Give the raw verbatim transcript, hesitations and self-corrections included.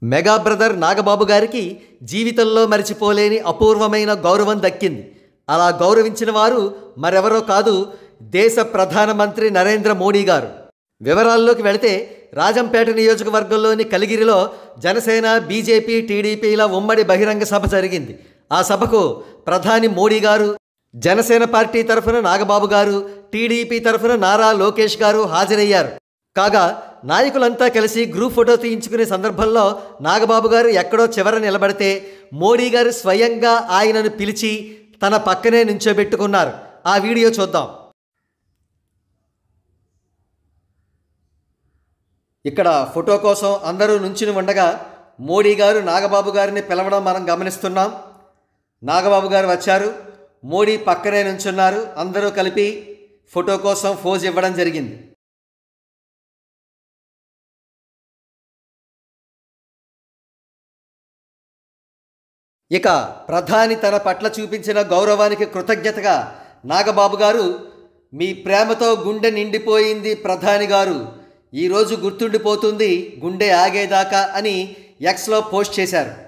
Mega brother Nagababu గారికి జీవితంలో మరిచిపోలేని అపూర్వమైన గౌరవం దక్కింది. అలా గౌరవించిన వారు మరెవరో కాదు, దేశ ప్రధానమంత్రి నరేంద్ర మోడీ గారు. వివరాల్లోకి వెళితే రాజంపేట నియోజకవర్గంలోని కలిగిరిలో జనసేన, బీజేపీ, టీడీపీల ఉమ్మడి బహిరంగ సభ జరిగింది. ఆ సభకు ప్రధాని మోడీ గారు, జనసేన పార్టీ తరఫున నాగబాబు గారు, టీడీపీ తరఫున నారా లోకేష్ గారు హాజరయ్యారు. కాగా నాయకులంతా కలిసి గ్రూప్ ఫోటో తీయించుకునే సందర్భంలో నాగబాబు గారు ఎక్కడో చివర నిలబడితే మోడీ గారు స్వయంగా ఆయనను పిలిచి తన పక్కనే నించోబెట్టుకున్నారు. ఆ వీడియో చూద్దాం. ఇక్కడ ఫోటో కోసం అందరూ నుంచుని ఉండగా మోడీ గారు నాగబాబు గారిని పిలవడం మనం గమనిస్తున్నాం. నాగబాబు గారు వచ్చారు, మోడీ పక్కనే నుంచున్నారు. అందరూ కలిపి ఫోటో కోసం ఫోజ్ ఇవ్వడం జరిగింది. ఇక ప్రధాని తన పట్ల చూపించిన గౌరవానికి కృతజ్ఞతగా నాగబాబు గారు, మీ ప్రేమతో గుండె నిండిపోయింది ప్రధాని గారు, ఈరోజు గుర్తుండిపోతుంది గుండె ఆగేదాకా అని ఎక్స్లో పోస్ట్ చేశారు.